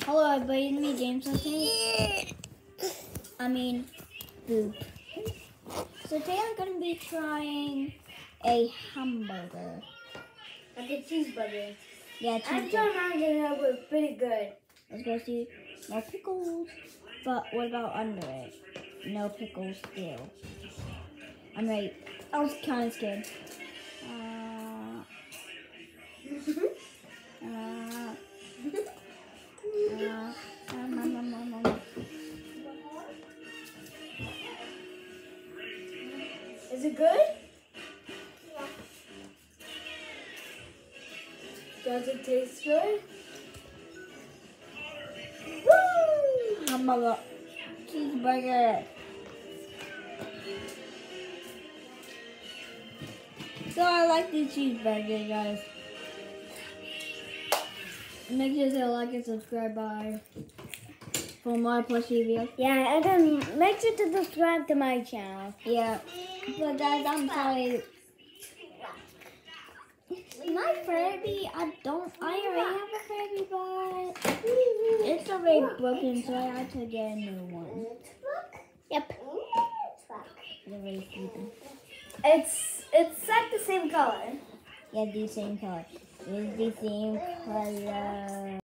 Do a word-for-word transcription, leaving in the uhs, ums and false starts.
Hello everybody, it's me James today. I mean, Boop. So today I'm going to be trying a hamburger. Like a cheeseburger. Yeah, I cheeseburger. thought mine was pretty good. Let's go see. No pickles. But what about under it? No pickles still. I'm ready. I was kind of scared. Uh, uh, uh, um, um, um, um, um. Is it good? Yeah. Does it taste good? Woo! Hamburger. Cheeseburger. So I like the cheeseburger, guys. Make sure to like and subscribe by for more plushie videos. Yeah, and then make sure to subscribe to my channel. Yeah, but guys, I'm sorry. My Furby, I don't. I already have a Furby, but it's already broken, so I had to get a new one. Yep. It's already sleeping. It's it's like the same color. Yeah, the same color. It's the same color.